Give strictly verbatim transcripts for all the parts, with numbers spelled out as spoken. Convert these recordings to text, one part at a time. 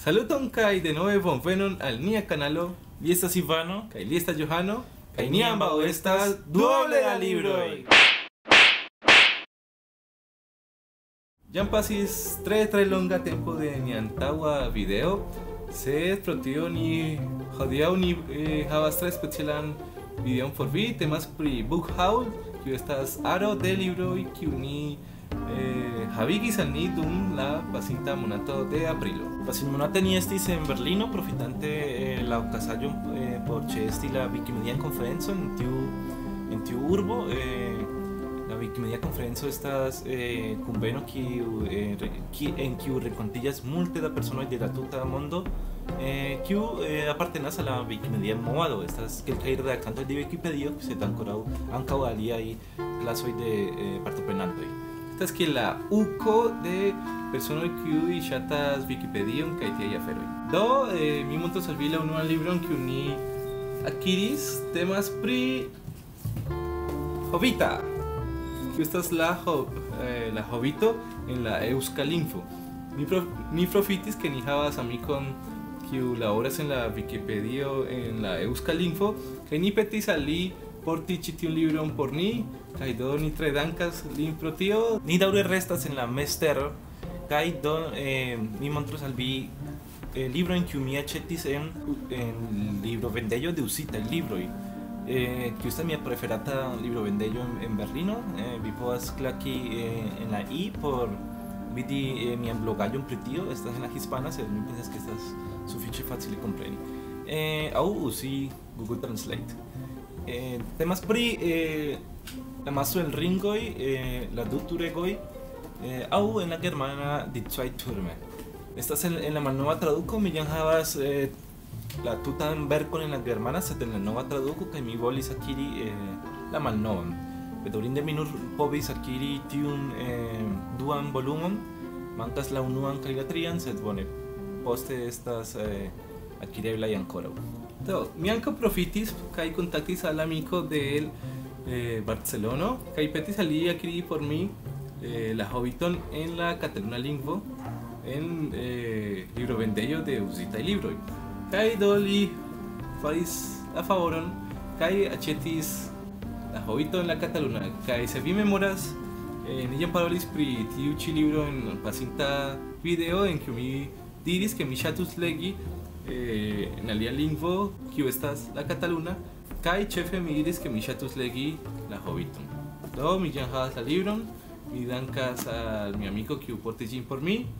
Saluton kai de nove bonvenon al nia kanalo. Li estas Ivano Kai li estas Johano. Kai kaj ni ni ambaŭ ambaŭ estas estas duoble da duoble da libroj. libroj. Jam pasis tre tre longa tempo de nia antaŭa video, sed pro tio ni hodiaŭ ni eh, havas tre specialan videon por vi. Temas pri Book Haul, kiu estas aro de libroj kiu ni eh, havigis al ni dum la pasinta monato de aprilo. Pasinmonate ni estis en Berlino, profitante eh, la okazaĵon eh, por ĉeesti la Wikimedian konferencon en tiu en tiu urbo. Eh, la Wikimedia konferenco estas eh, kunveno kiu eh, re, ki, en kiu renkontiĝas multe da personoj de la tuta mondo, eh, kiu eh, apartenas al la Wikimedia movado. Estas kelkaj redaktantoj de Wikipedio, sed ankoraŭ ankaŭ aliaj klasoj de eh, partoprenantoj. Estas que la uco de personoj kiuj ŝatas Wikipedion kaj tiaj aferoj. Do eh, mi montros al vi la unuan libron kiun ni adquiris. Temas pri Hobita, kiu estas la ho, eh, la Hobito en la eŭskalingvo. Mi pro, mi profitis ke ni havas amikon kiu laboras en la Wikipedio en la eŭskalingvo kaj ni petis al li porti ĉi tiun libron por ni. Kaj do ni tre dankas lin pro tio. Ni daŭre restas en la mestero kaj do eh, mi montros al vi eh, librojn kiu mi aĉetis en en librovendejo de uzitaj libroj. Eh, kiu estas mia preferata librovendejo en, en Berlino. Eh, vi povas klaki eh, en la i por vidi eh, mian blogaĵon pri tio. Estas en la hispana, sed mi pensas ke estas sufiĉe facile kompreni. Eh, aŭ uzi Google Translate. Eh, temas pri eh, la maso el ringoj, eh, la du turegoj, eh, aŭ en la germana Die zwei Türme. Estas en, en la malnova traduko. Mi jam havas eh, la tutan verkon en la germana, sed en la nova traduko, kaj mi volis akiri eh, la malnovan. Bedaŭrinde mi nur povis akiri tiun eh, duan volumon. Mankas la unuan kaj la trian, sed bone, poste estas eh, akireblaj ankoraŭ. Do, mi ankaŭ profitis kaj kontaktis al amiko de eh, Barcelono kaj petis al li akiri por mi eh, la Hobbiton en la kataluna lingvo en eh, librovendejo de uzitaj libroj. Kaj do li faris la favoron kaj aĉetis la Hobbiton en la kataluna. Kaj se vi memoras, eh, ni jam parolis pri tiu ĉi libro en pasinta video en kiu mi diris ke mi ŝatus legi eh, en alia lingvo kiu estas la kataluna, kaj ĉefe mi diris ke mi ŝatus legi la Hobbiton. Do mi jam havas la libron. Mi dankas al mi amiko kiu portis ĝin por mi.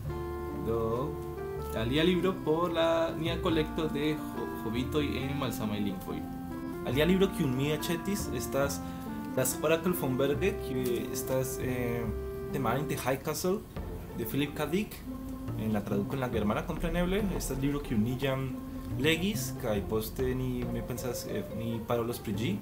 Do alia libro por la nia kolekto de Hobbitoj en malsamaj lingvoj. Alia libro kiun mi aĉetis estas Das Oracle von Berge, kiu estas eh, temare de High Castle de Philip K. Dick. En la traduko en la germana kompreneble. Estas libro kiun ni jam legis kaj poste ni mi pensas eh, ni parolos pri ĝi.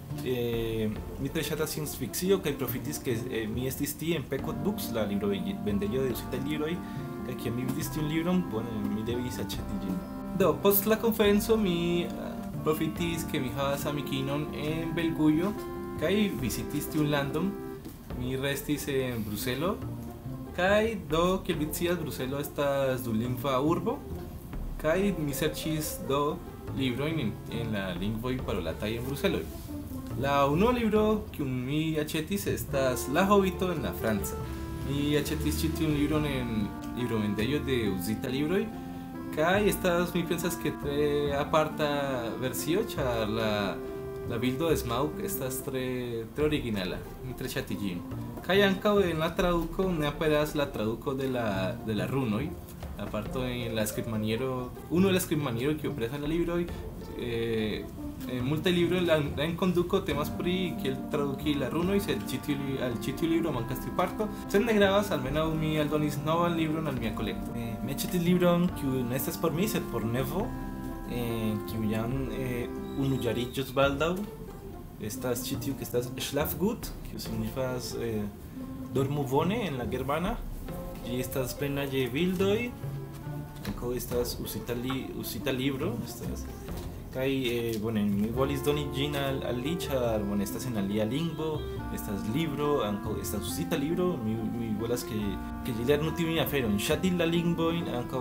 Eh, mi tre ŝatas science fikcio kaj profitis ke eh, mi estis tie en Pekot Books, la librovendejo de uzitaj libroj, kaj kiam mi vidis tiun libron, bone, mi devis aĉeti ĝin. Do post la konferenco mi profitis ke mi havas amikinon en Belgujo kaj vizitis tiun landon. Mi restis en Bruselo. Kaj do, kiel vi scias, Bruselo estas dulingva urbo, kaj mi serĉis do librojn en, en la lingvoj parolataj en Bruselo. La unua libro kiun mi aĉetis estas La Hobbito en la franca. Mi aĉetis ĉi tiun libron en librovendejo de uzita libroj, kaj estas, mi pensas, ke tre aparta versio, ĉar la la bildo de Smaug estas tre tre originala. Mi tre ŝatis ĝin. Kaj ankaŭ en la traduko ne aperas la traduko de la de la runoj, la parto en la skribmaniero, unu de la skribmaniero kiu aperas en la libroj. Eh, en multaj libroj la, la enkonduko temas pri kiel traduki la runoj, sed ĉi tiu al ĉi tiu libro mankas tiu parto. Sed ne gravas, almenaŭ mi aldonis novan libron al mia kolekto. Eh, mi aĉetis libron kiu ne estas por mi, sed por nevo, eh, kiu jam eh, unuĝariĝos baldaŭ. Estas ĉi tiu ke estas Schlaf gut, kiu signifas eh, dormu bone en la germana. Ĝi estas plena je bildoj. Ankaŭ estas uzita, li, uzita libro. Estas kaj eh, bone, mi volis doni ĝin al, al li, ĉar bone, estas en alia lingvo, estas libro, ankaŭ estas uzita libro. Mi, mi volas ke, ke li lernu tiujn aferojn, ŝati la lingvojn, ankaŭ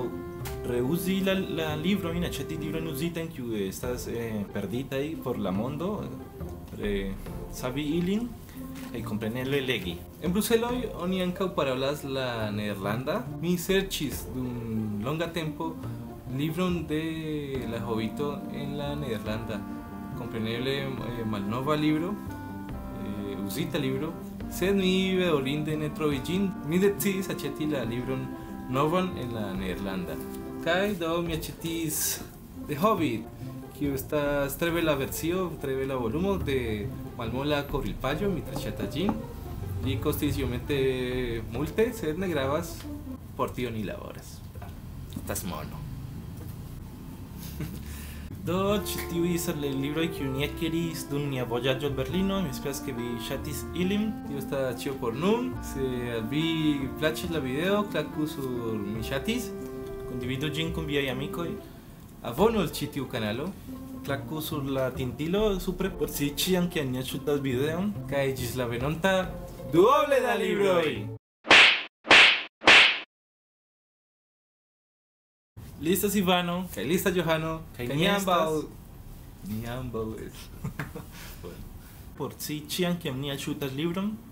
reusi la, la libro in accetti libro in usita in cui estas eh, perdita ahí por la mondo eh, sabi ilin e comprenelle legi. En Bruselo oni ankaŭ parolas la nederlanda. Mi serĉis dum longa tempo libron de la Hobito en la nederlanda. Compreneble eh, malnova libro, eh, uzita libro, sed mi bedaŭrinde ne trovis ĝin. Mi decidis aĉeti la libron novan en la nederlanda. Kaj do mi aĉetis The Hobbit, kiu estas tre bela versio, tre bela volumo de malmola kovrilpaĝo, mi tre ŝatas ĝin. Ĝi kostis iomete multe, sed ne gravas, por tio ni laboras. Estas mono. Do ĉi tiuj estas la libroj kiujn ni akiris dum nia vojaĝo al Berlino. Mi esperas ke vi ŝatis ilin. Tio estas ĉio por nun. Se al vi plaĉis la video, klaku sur mi ŝatis. Kondividu ĝin kun viaj amikoj. Abonu al ĉi tiu kanalo. Klaku sur la tintilo supre por si ĉiam kiam ni ŝutas videon. Kaj ĝis la venonta duoble da libroj! Listas Ivano, Kaj lista Johano, kaj kaj ni ni ambaŭ estas ni ambaŭ es. por si ĉiam kiam ni ŝutas libron,